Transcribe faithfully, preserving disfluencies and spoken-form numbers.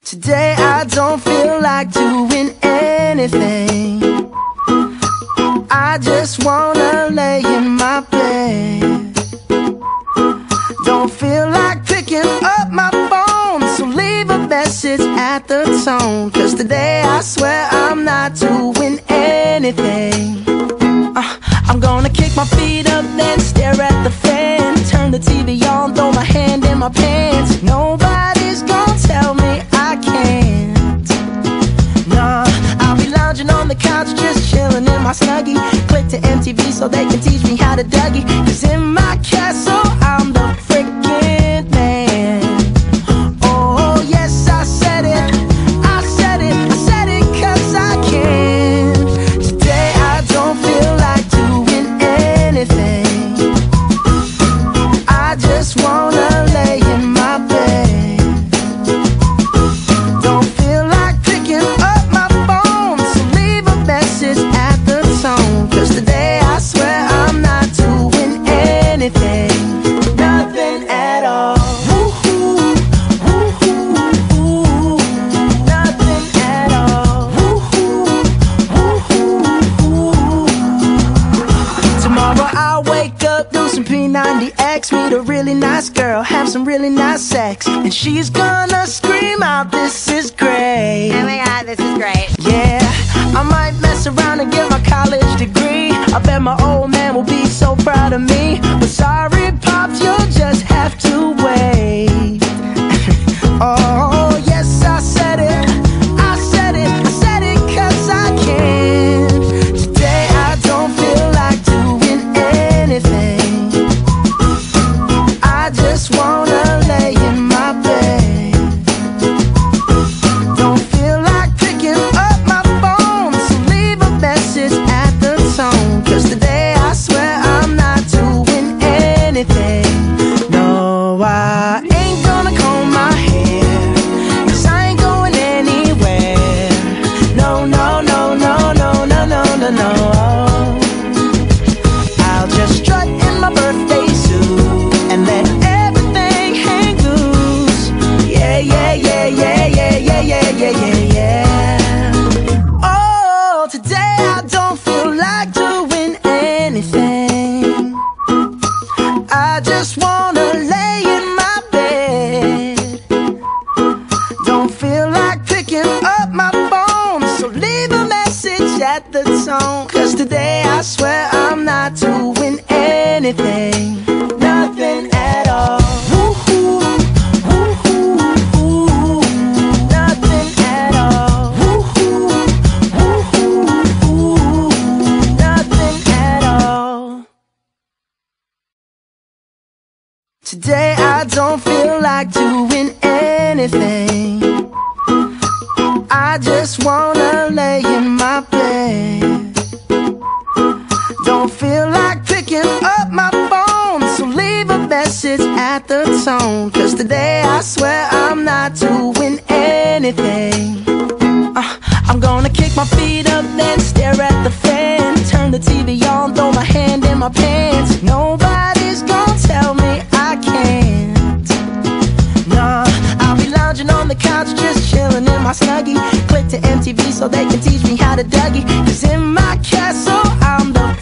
Today I don't feel like doing anything. I just wanna lay in my bed. Don't feel like picking up my phone, so leave a message at the tone. Cause today I swear I'm not doing anything. uh, I'm gonna kick my feet up, then stare at the fan. Turn the T V on, throw my hand in my pants. Nobody's gonna tell me I can't. Nah, I'll be lounging on the couch, just chilling in my Snuggie. Click to M T V so they can teach me how to Dougie. Cause in my castle I'm the freaking man. Oh yes, I said it, I said it, I said it cause I can. Today I don't feel like doing anything. I just wanna lay in my bed. Don't feel like picking up my phone, so leave a message at the tone. Cause today I swear I'm not doing anything. Nothing at all. Woo-hoo, woo-hoo, woo. Nothing at all. Woo-hoo, woo-hoo, woo. Tomorrow I'll wake up, do some P ninety X, meet a really nice girl, have some really nice sex, and she's gonna scream out, "This is great." Oh my god, this is great. Yeah, I might mess around and get my college degree. I bet my old man will be so proud of me. But sorry, Pops, you'll just have to wait. Oh, yes, I said it, I said it, I said it cause I can. Today I don't feel like doing anything. I just wanna lay in my bed. Don't feel like picking up my phone, so leave a message at the tone. Cause today I swear I'm not doing anything. No, I ain't gonna comb my hair, cause I ain't going anywhere. No, no, no, no, no, no, no, no, no. I'll just strut in my birthday suit and let everything hang loose. Yeah, yeah, yeah, yeah, yeah, yeah, yeah, yeah, yeah, yeah. Oh, today I don't feel like doing anything. I just wanna lay in my bed. Don't feel like picking up my phone, so leave a message at the tone. Cause today I swear I'm not doing anything. Nothing at all. Woo-hoo, woo-hoo, woo. Nothing at all. Woo-hoo, woo-hoo, woo. Nothing at all. Today I don't feel like doing anything. I just wanna lay in my bed. Don't feel like picking up my phone, so leave a message at the tone. Cause today I swear I'm not doing anything. uh, I'm gonna kick my feet up, then stare at the fan. Turn the T V on, throw my hand in my pants. Nobody's gonna tell me I can't. Nah, I'll be lounging on the couch, just chilling in my Snuggie. Click to M T V so they can teach me how to Dougie. Cause in my castle I'm the